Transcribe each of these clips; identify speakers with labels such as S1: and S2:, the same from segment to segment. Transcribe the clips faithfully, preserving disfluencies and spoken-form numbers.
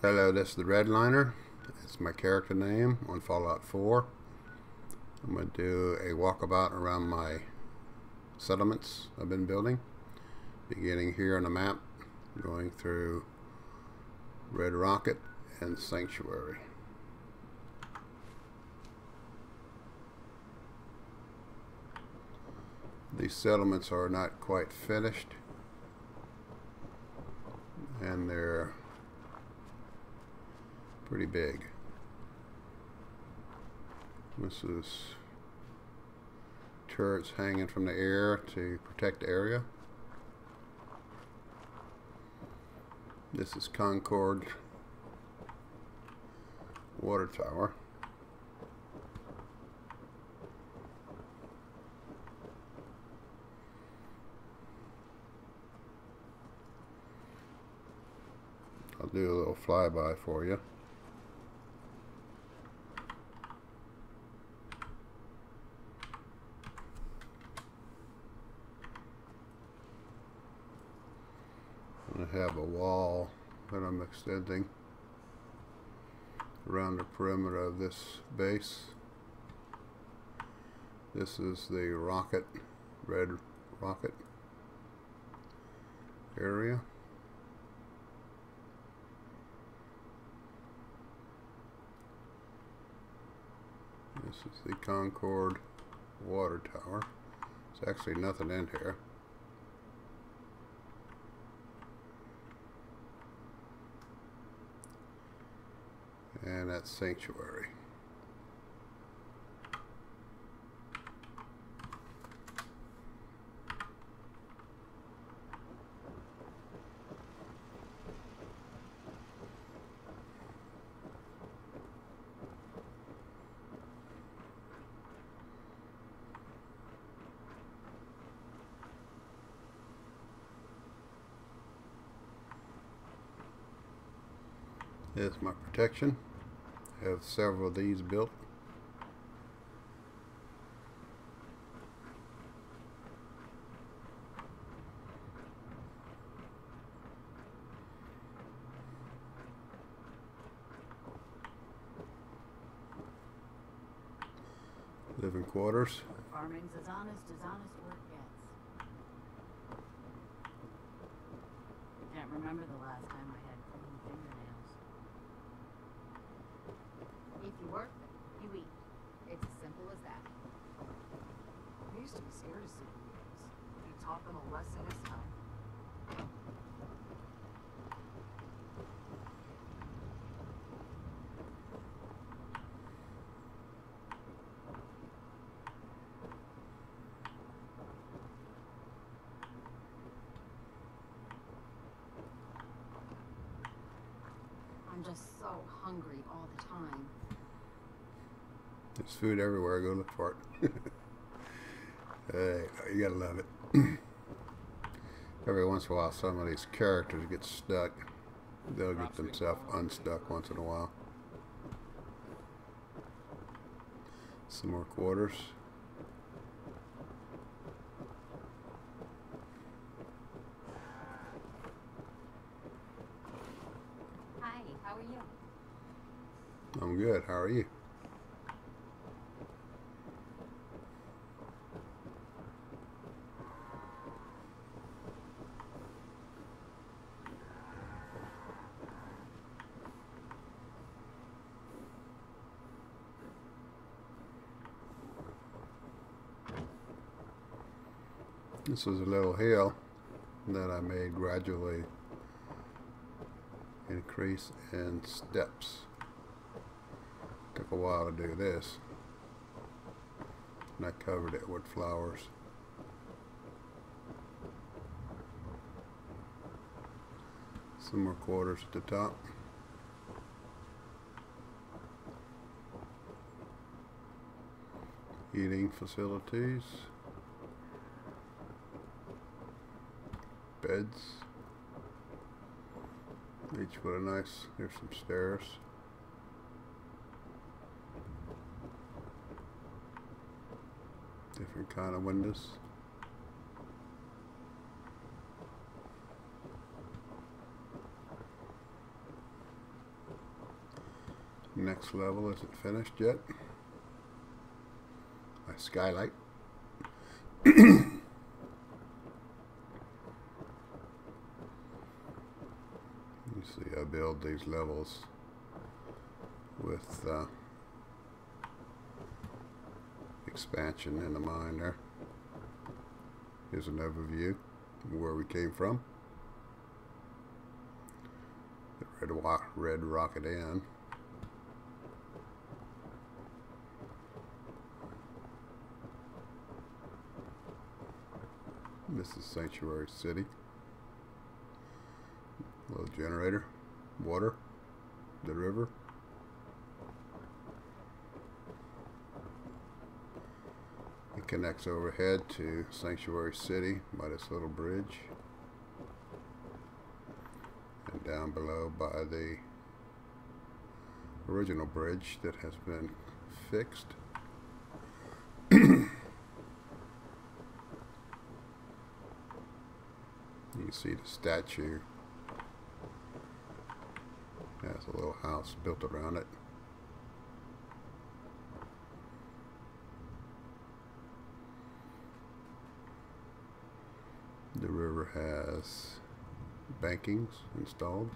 S1: Hello, this is the Redliner. It's my character name on Fallout four. I'm going to do a walkabout around my settlements I've been building. Beginning here on the map, going through Red Rocket and Sanctuary. These settlements are not quite finished, and they're pretty big. This is turrets hanging from the air to protect the area. This is Concord water tower. I'll do a little flyby for you. I have a wall that I'm extending around the perimeter of this base. This is the rocket, Red Rocket area. This is the Concord water tower. There's actually nothing in here. And that's Sanctuary. Here's my protection. I have several of these built. Living quarters.
S2: Farming's as honest as honest work gets. I can't remember the last time I had clean fingernails. If you work, you eat. It's as simple as that.
S3: I used to be scared of superheroes. You taught them a lesson this time.
S2: I'm just so hungry all the time.
S1: There's food everywhere. Go look for it. Hey, you gotta love it. Every once in a while, some of these characters get stuck. They'll get themselves unstuck once in a while. Some more quarters.
S2: Hi, how are you?
S1: I'm good. How are you? This is a little hill that I made gradually increase in steps. Took a while to do this, and I covered it with flowers. Some more quarters at the top. Eating facilities. Beds. Each with a nice, here's some stairs. Different kind of windows. Next level isn't finished yet. My skylight. You see, I build these levels with uh, expansion in the mind there. Here's an overview of where we came from. The Red, Red Rocket Inn. This is Sanctuary City. Little generator, water, the river. It connects overhead to Sanctuary City by this little bridge. And down below by the original bridge that has been fixed. You can see the statue has a little house built around it. The river has bankings installed.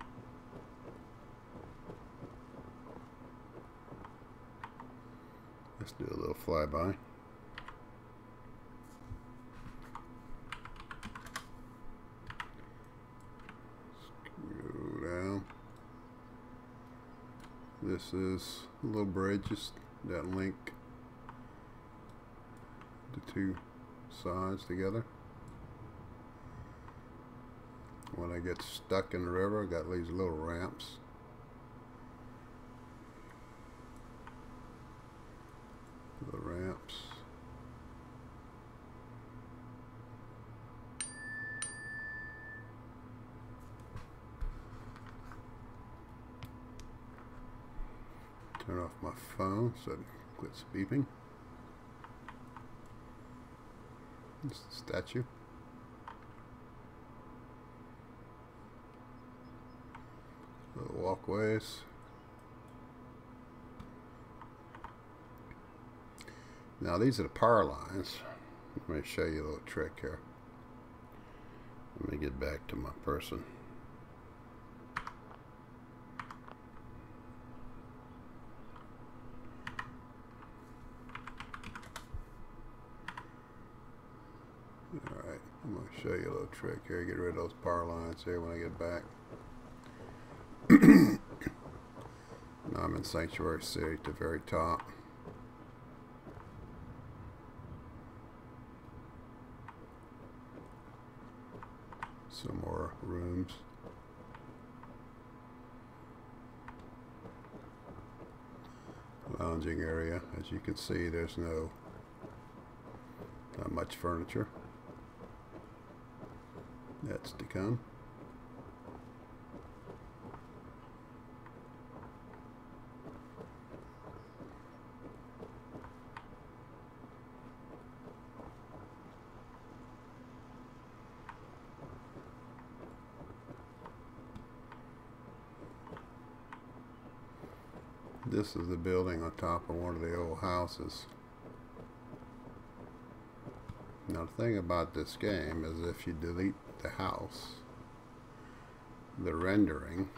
S1: Let's do a little flyby. Go down. This is little bridges that link the two sides together. When I get stuck in the river, I got these little ramps. The ramps. Turn off my phone so it quits beeping. It's the statue. Little walkways. Now these are the power lines. Let me show you a little trick here. Let me get back to my person. Alright, I'm going to show you a little trick here. Get rid of those power lines here when I get back. Now I'm in Sanctuary City at the very top. Some more rooms. Lounging area. As you can see, there's no not much furniture. That's to come. This is the building on top of one of the old houses. Now the thing about this game is if you delete the house, the rendering,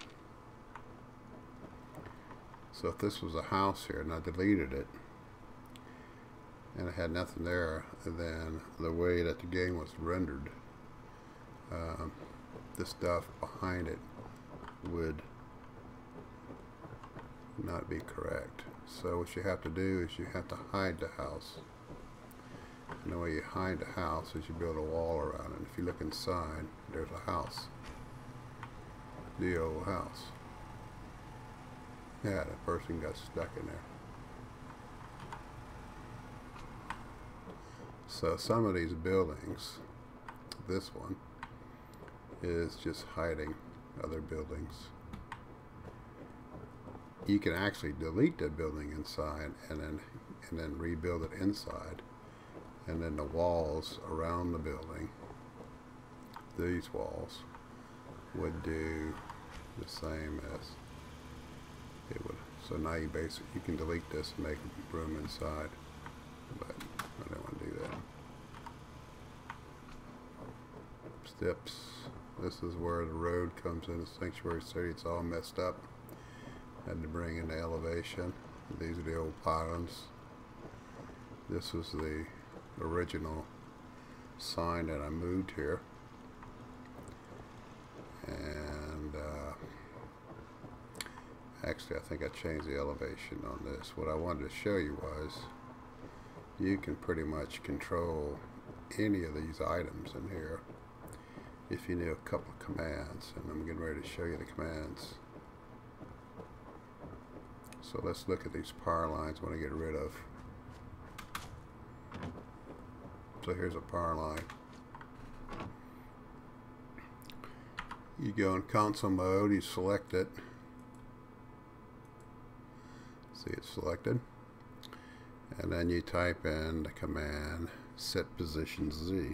S1: so if this was a house here and I deleted it and it had nothing there, then the way that the game was rendered, um, the stuff behind it would not be correct. So what you have to do is you have to hide the house. And the way you hide the house is you build a wall around it. If you look inside, there's a house. The old house. Yeah, that person got stuck in there. So some of these buildings, this one, is just hiding other buildings. You can actually delete the building inside and then and then rebuild it inside, and then the walls around the building, these walls, would do the same as it would So now you basically you can delete this and make room inside, but I don't want to do that. Steps. This is where the road comes in the Sanctuary City. It's all messed up. Had to bring in the elevation. These are the old pylons. This was the original sign that I moved here. And uh, actually I think I changed the elevation on this. What I wanted to show you was you can pretty much control any of these items in here if you knew a couple of commands, and I'm getting ready to show you the commands. So let's look at these power lines I want to get rid of. So here's a power line. You go in console mode, you select it. See, it's selected. And then you type in the command set position Z.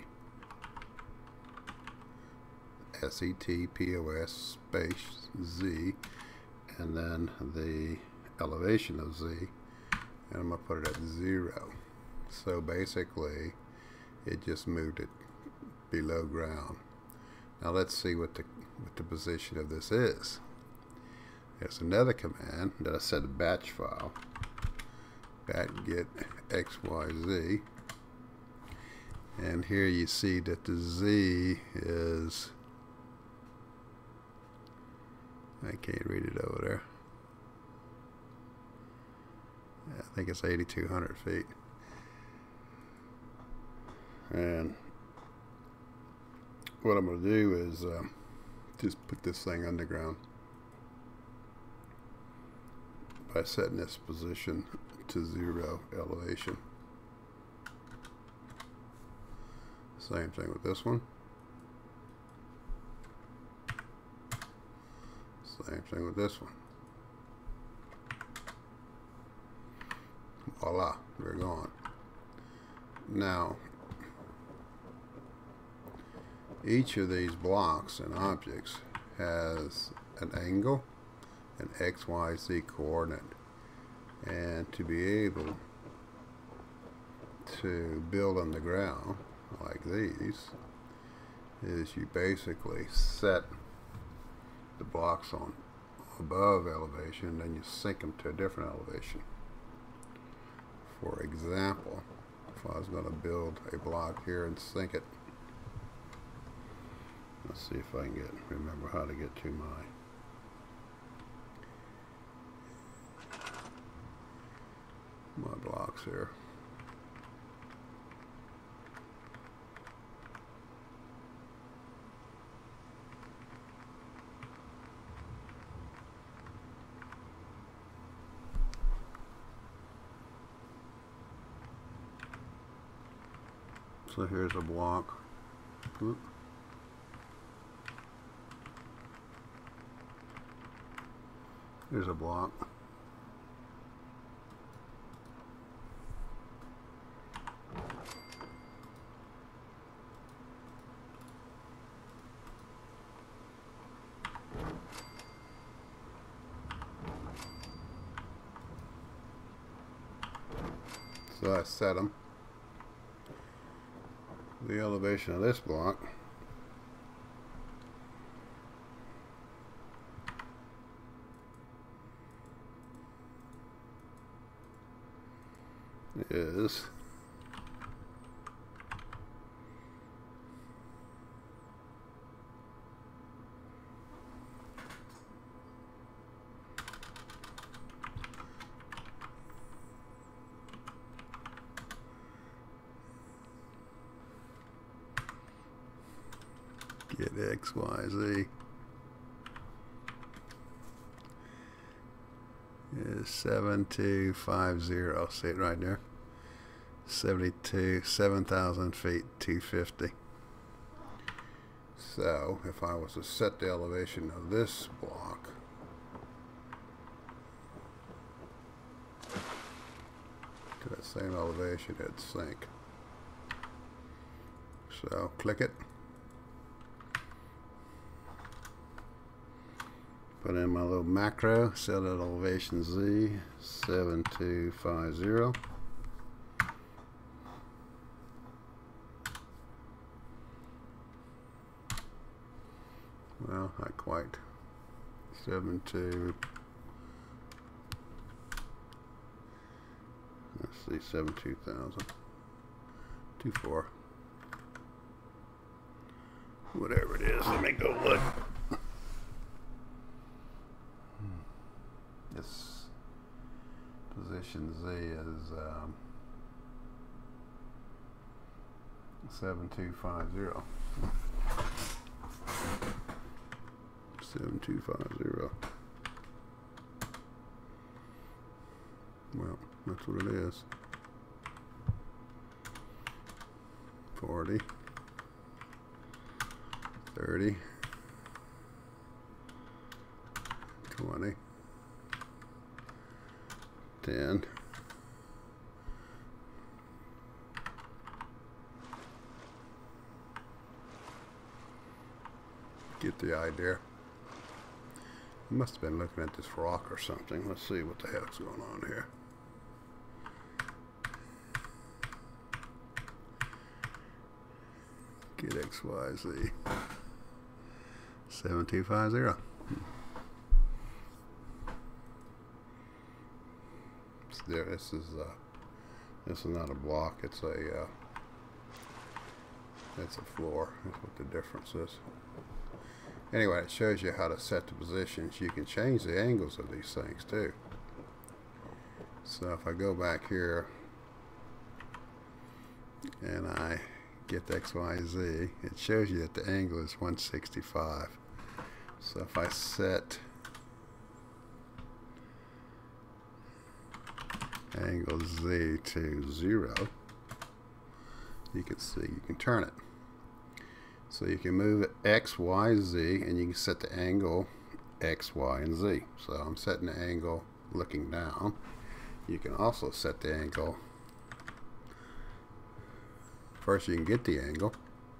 S1: S E T P O S space Z, and then the elevation of Z, and I'm going to put it at zero. So basically it just moved it below ground. Now let's see what the what the position of this is. There's another command that I set a batch file, bat get X Y Z, and here you see that the Z is, I can't read it over there. I think it's eighty-two hundred feet. And what I'm going to do is uh, just put this thing underground by setting this position to zero elevation. Same thing with this one. Same thing with this one. Voila, they're gone. Now, each of these blocks and objects has an angle, an X Y Z coordinate, and to be able to build on the ground like these is you basically set the blocks on above elevation, then you sink them to a different elevation. For example, if I was going to build a block here and sink it, let's see if I can get remember how to get to my my blocks here. So here's a block. Oop. Here's a block. So I set them. The elevation of this block is get X Y Z is seven two five zero. See it right there? seventy-two, seven thousand feet, two fifty. So if I was to set the elevation of this block to that same elevation, it'd sink. So click it, Put in my little macro, set at elevation Z, seven two five zero. Well, not quite. seven two. Let's see, seven two thousand. two four. Whatever it is, let me go look. This position Z is um, seven two five zero. seven two five zero. Well, that's what it is. forty. thirty. twenty. ten. Get the idea. I must have been looking at this rock or something. Let's see what the heck's going on here. Get X Y Z. seven two five zero. There, this is uh, this is not a block. It's a uh, it's a floor. That's what the difference is. Anyway, it shows you how to set the positions. You can change the angles of these things too. So if I go back here and I get X Y Z, it shows you that the angle is one sixty-five. So if I set angle Z to zero, you can see you can turn it. So you can move it X, Y, Z, and you can set the angle X, Y, and Z. So I'm setting the angle looking down. You can also set the angle. First you can get the angle.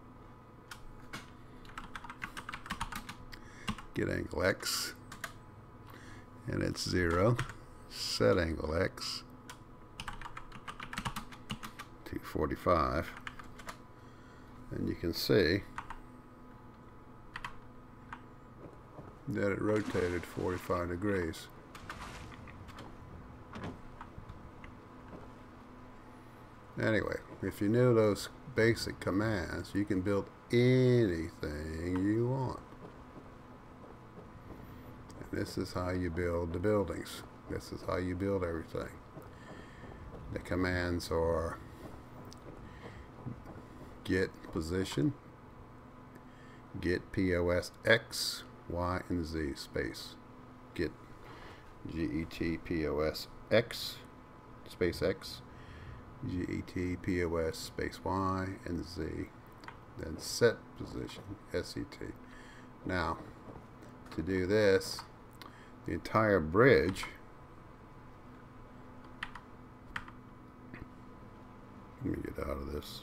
S1: Get angle X, and it's zero. Set angle X, two forty-five, and you can see that it rotated forty-five degrees. Anyway, if you know those basic commands, you can build anything you want. And this is how you build the buildings. This is how you build everything. The commands are get position, get P O S X, Y, and Z space. Get G E T P O S X space X, G E T P O S space Y, and Z. Then set position, S E T. Now, to do this, the entire bridge, let me get out of this.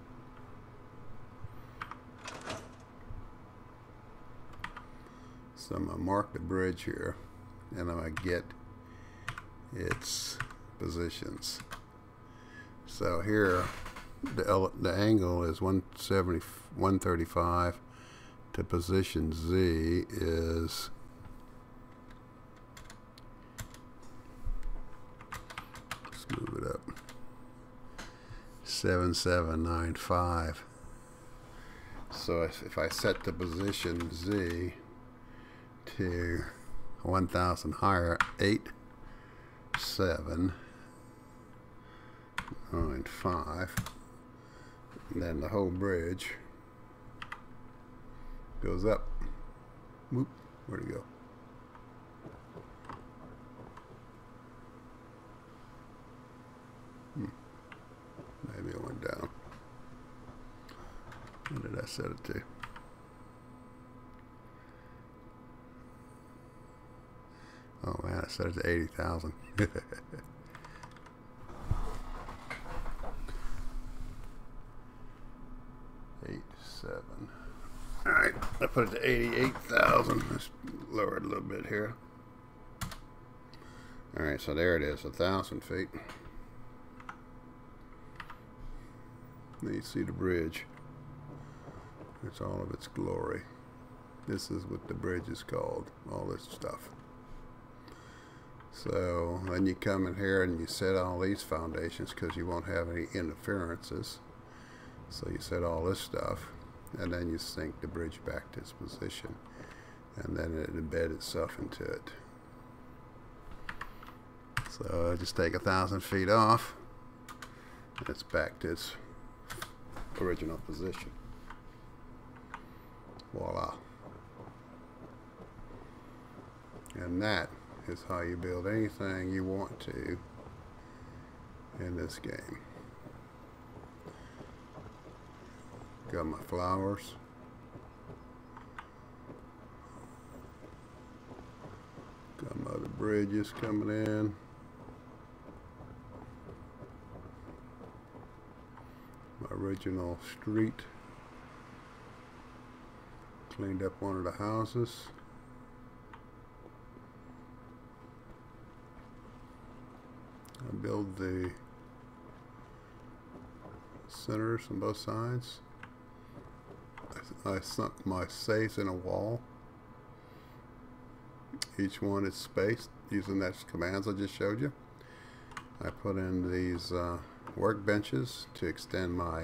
S1: So I'm going to mark the bridge here, and I'm going to get its positions. So here, the, the angle is one seventy, one thirty-five. To position Z is let's move it up. seven seven nine five. So if, if I set the position Z to one thousand higher, eight seven nine five, and then the whole bridge goes up. Whoop, where'd it go? Hmm. Maybe it went down. What did I set it to? Oh man, I set it to eighty thousand. Eight, seven. All right. I put it to eighty-eight thousand. Let's lower it a little bit here. Alright, so there it is, a thousand feet. Now you see the bridge. It's all of its glory. This is what the bridge is called, all this stuff. So then you come in here and you set all these foundations because you won't have any interferences. So you set all this stuff, and then you sink the bridge back to its position, and then it embeds itself into it. So just take a thousand feet off, and it's back to its original position. Voila. And that is how you build anything you want to in this game. Got my flowers. Got my other bridges coming in. My original street. Cleaned up one of the houses. I build the centers on both sides. I, I sunk my safes in a wall. Each one is spaced using those commands I just showed you. I put in these uh, workbenches to extend my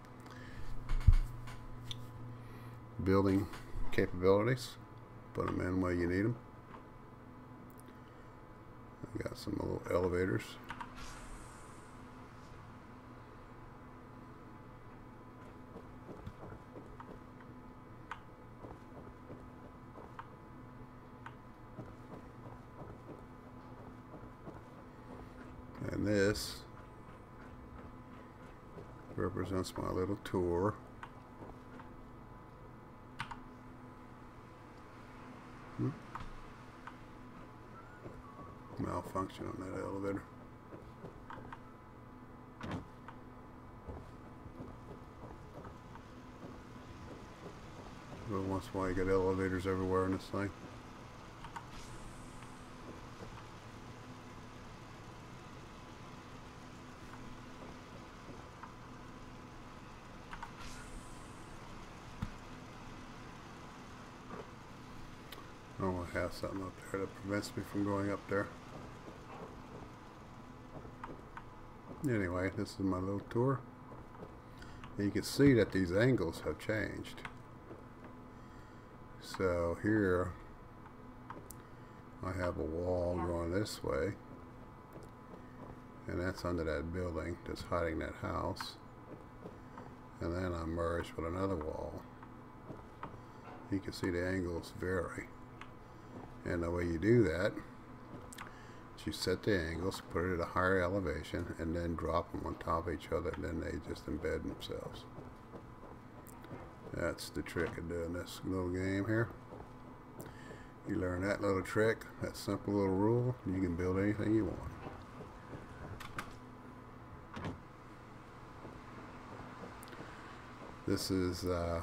S1: building capabilities. Put them in where you need them. I got some little elevators. And this represents my little tour. Hmm. Malfunction on that elevator. Every once in a while you get elevators everywhere in this thing. Oh, I have something up there that prevents me from going up there. Anyway, this is my little tour. And you can see that these angles have changed. So here I have a wall going this way, and that's under that building that's hiding that house. And then I merged with another wall. You can see the angles vary. And the way you do that is you set the angles, put it at a higher elevation, and then drop them on top of each other, and then they just embed themselves. That's the trick of doing this little game here. You learn that little trick, that simple little rule, you can build anything you want. This is uh,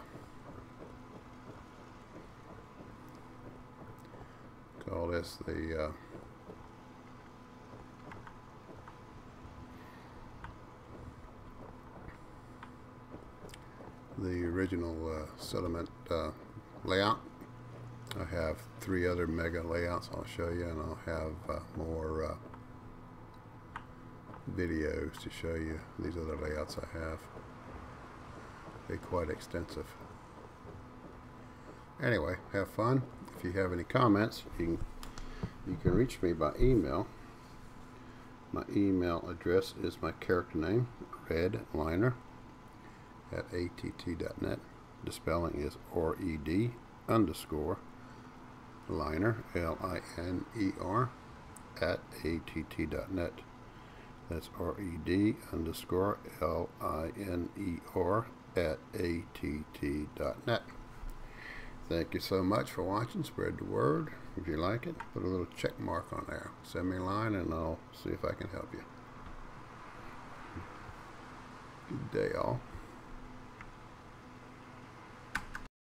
S1: call this the uh, the original uh, settlement uh, layout. I have three other mega layouts I'll show you, and I'll have uh, more uh, videos to show you these other layouts I have. They're quite extensive. Anyway, have fun. If you have any comments, you can, you can reach me by email. My email address is my character name, redliner at A T T dot net. The spelling is R E D underscore liner, L I N E R, at A T T dot net. That's R E D underscore L I N E R at A T T dot net. Thank you so much for watching. Spread the word. If you like it, put a little check mark on there. Send me a line and I'll see if I can help you. Good day, all.